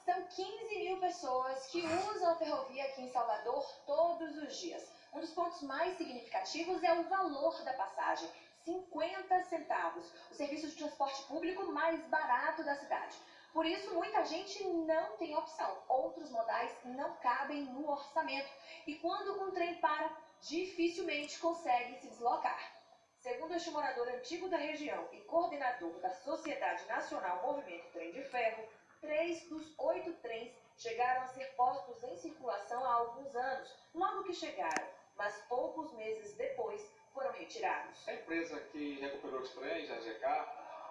São 15 mil pessoas que usam a ferrovia aqui em Salvador todos os dias. Um dos pontos mais significativos é o valor da passagem, 50 centavos, o serviço de transporte público mais barato da cidade. Por isso, muita gente não tem opção. Outros modais não cabem no orçamento. E quando um trem para, dificilmente consegue se deslocar. Segundo este morador antigo da região e coordenador da Sociedade Nacional Movimento Trem de Ferro, 3 dos 8 trens chegaram a ser postos em circulação há alguns anos, logo que chegaram, mas poucos meses depois foram retirados. A empresa que recuperou os trens, a GK,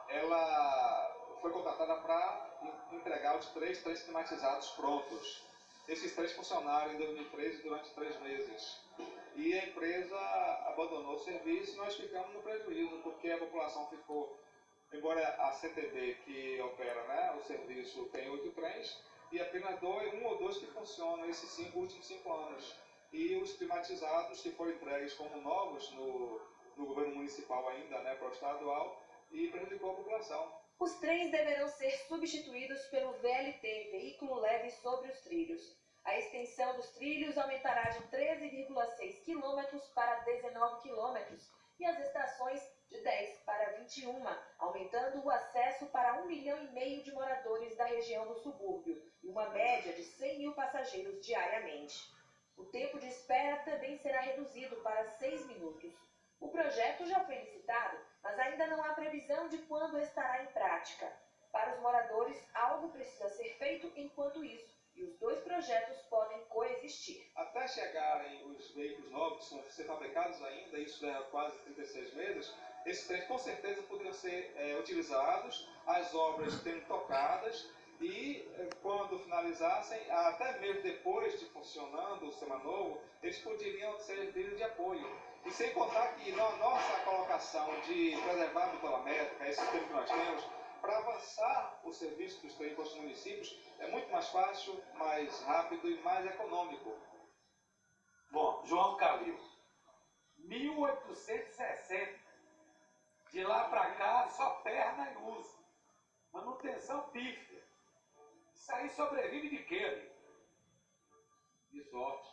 ela foi contratada para entregar os 3 trens climatizados prontos. Esses trens funcionaram em 2013 durante 3 meses. E a empresa abandonou o serviço e nós ficamos no prejuízo, porque a população ficou, embora a CTB que opera, né, o serviço tem 8 trens, e apenas um ou dois que funcionam esses últimos 5 anos. E os climatizados que foram entregues como novos no governo municipal ainda, né, para o estadual, e prejudicou a população. Os trens deverão ser substituídos pelo VLT, veículo leve sobre os trilhos. A extensão dos trilhos aumentará de 13,6 km para 19 km e as estações de 10 para 21, aumentando o acesso para 1,5 milhão de moradores da região do subúrbio e uma média de 100 mil passageiros diariamente. O tempo de espera também será reduzido para 6 minutos. O projeto já foi licitado, mas ainda não há previsão de quando estará em prática. Para os moradores, algo precisa ser feito enquanto isso, e os dois projetos podem coexistir. Até chegarem os veículos novos, que vão ser fabricados ainda, isso leva quase 36 meses, esses trens com certeza poderiam ser utilizados, as obras sendo tocadas, e quando finalizassem, até mesmo depois de funcionando o sistema novo, eles poderiam servir de apoio. E sem contar que na nossa colocação de preservar a bitola métrica, esse sistema que nós temos, para avançar o serviço dos trens para os municípios, é muito mais fácil, mais rápido e mais econômico. Bom, João Calil, 1860, de lá para cá só perna e uso, manutenção pífia. Isso aí sobrevive de quê, amigo? De sorte.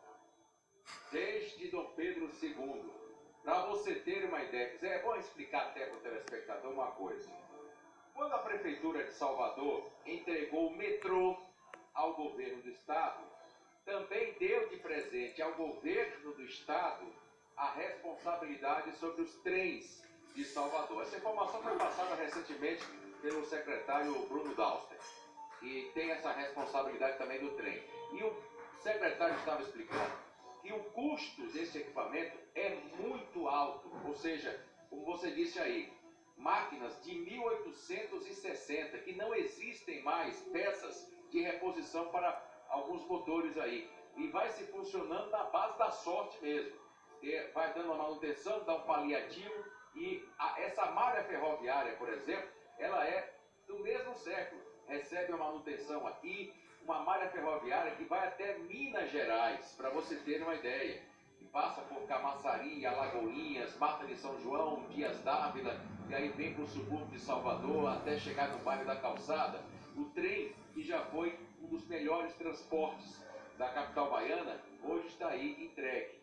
Desde Dom Pedro II. Para você ter uma ideia, é bom explicar até para o telespectador uma coisa. Quando a Prefeitura de Salvador entregou o metrô ao governo do Estado, também deu de presente ao governo do Estado a responsabilidade sobre os trens de Salvador. Essa informação foi passada recentemente pelo secretário Bruno Dauster, que tem essa responsabilidade também do trem. E o secretário estava explicando que o custo desse equipamento é muito alto, ou seja, como você disse aí, máquinas de 1860, que não existem mais peças de reposição para alguns motores aí. E vai se funcionando na base da sorte mesmo. Vai dando uma manutenção, dá um paliativo. E essa malha ferroviária, por exemplo, ela é do mesmo século. Recebe uma manutenção aqui, uma malha ferroviária que vai até Minas Gerais, para você ter uma ideia. E passa por Camaçari, Alagoinhas, Mata de São João, Dias d'Ávila, e aí vem para o subúrbio de Salvador, até chegar no bairro da Calçada. O trem, que já foi um dos melhores transportes da capital baiana, hoje está aí entregue.